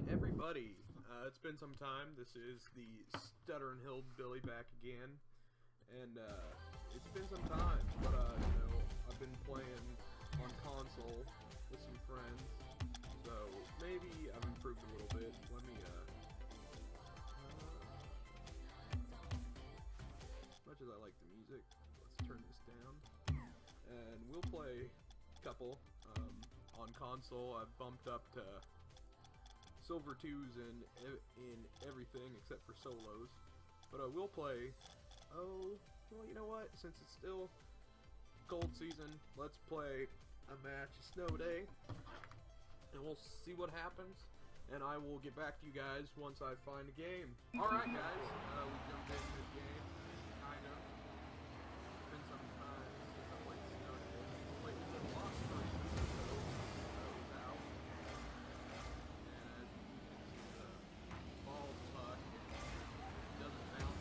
everybody, it's been some time. This is the Stutterin' Hillbilly back again, and it's been some time, but you know, I've been playing on console with some friends, so maybe I've improved a little bit. Let me as much as I like the music, let's turn this down, and we'll play a couple on console. I've bumped up to Silver 2s in everything except for solos, but we'll play. Oh, well, you know what? Since it's still cold season, let's play a match, a snow day, and we'll see what happens. And I will get back to you guys once I find a game. All right, guys, we jumped into the game. Kind of. It's been some time since I played snow day. I played a lot of times since I was out. And the ball puck doesn't bounce.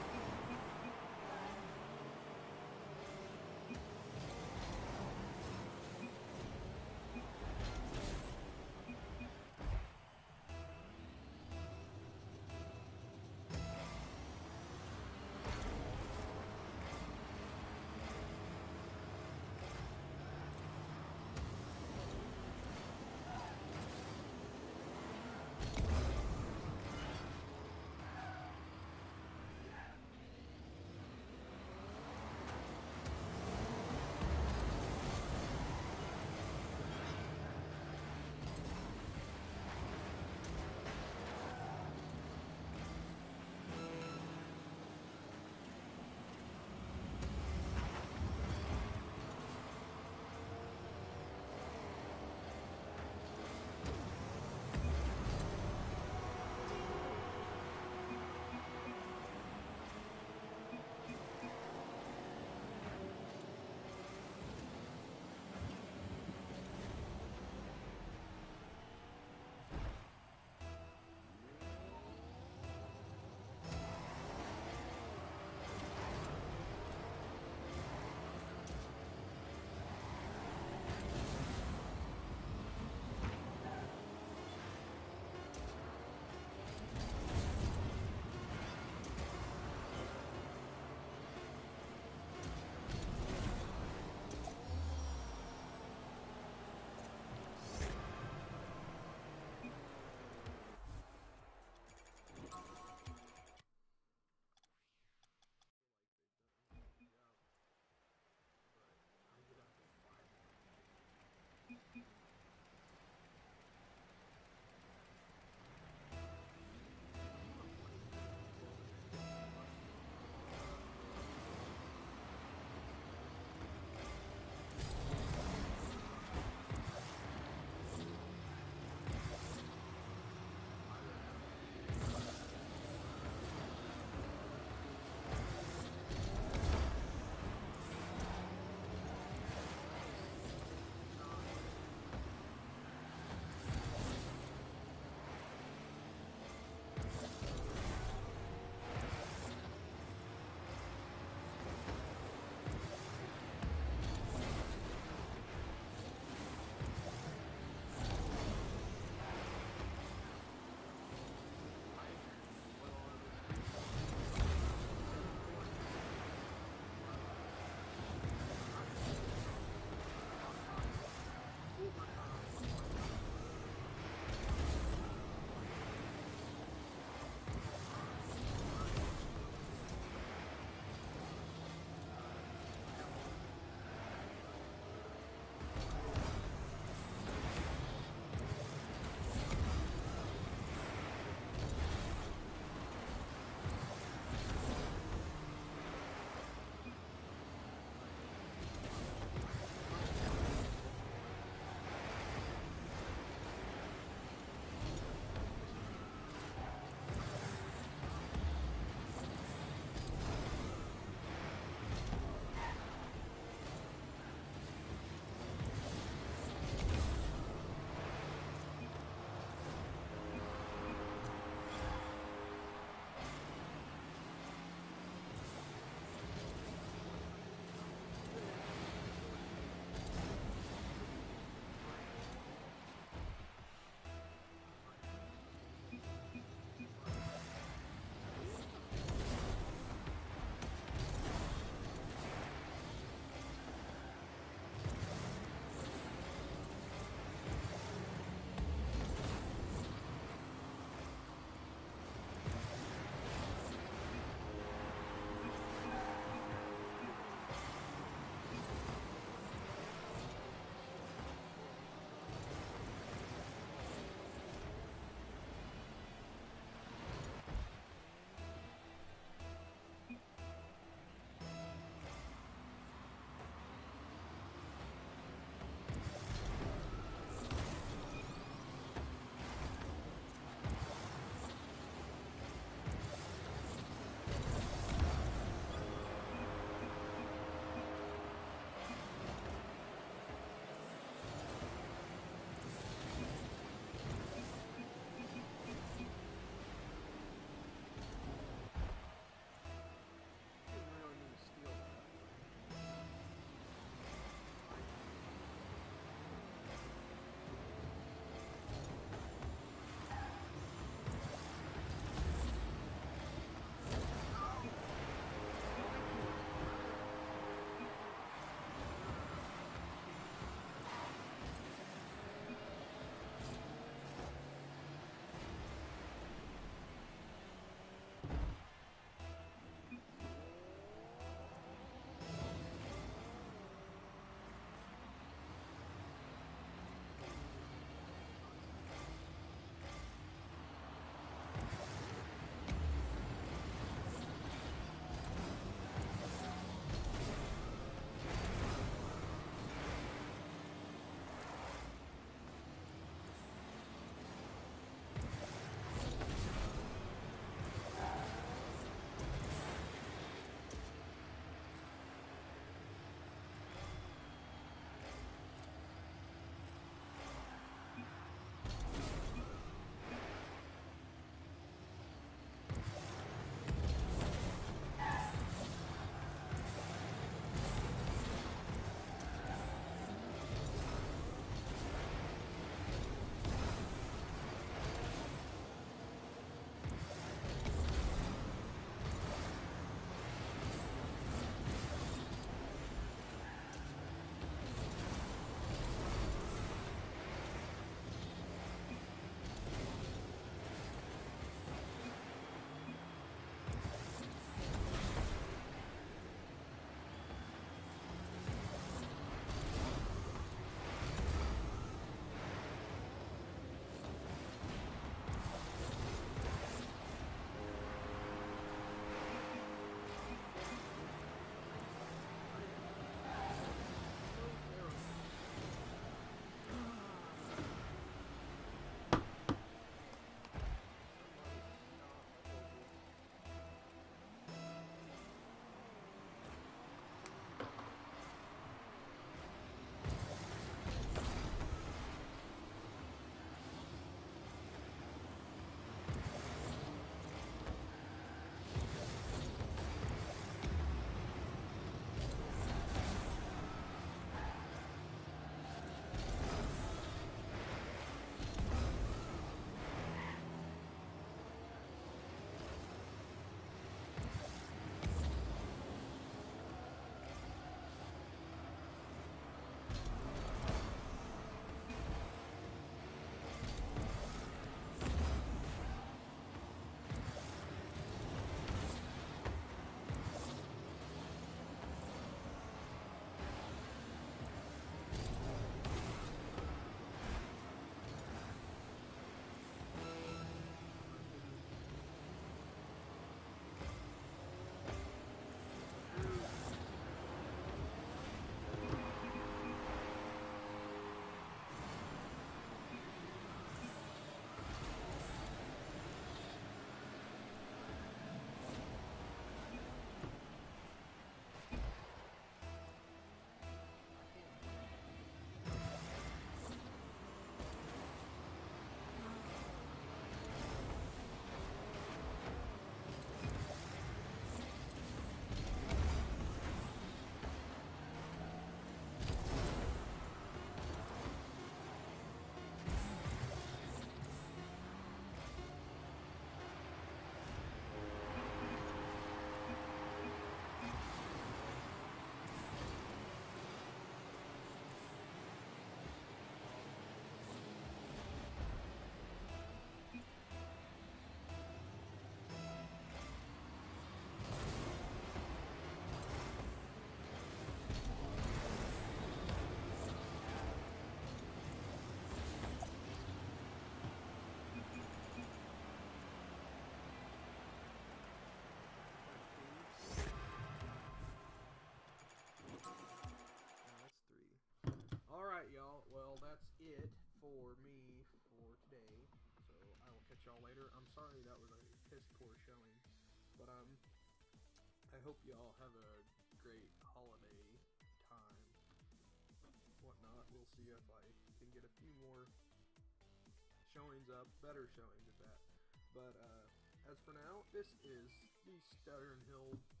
Alright, y'all. Well, that's it for me for today. So I will catch y'all later. I'm sorry that was a piss poor showing. But I hope y'all have a great holiday time. Whatnot. We'll see if I can get a few more showings up. Better showings at that. But as for now, this is the Stubborn Hill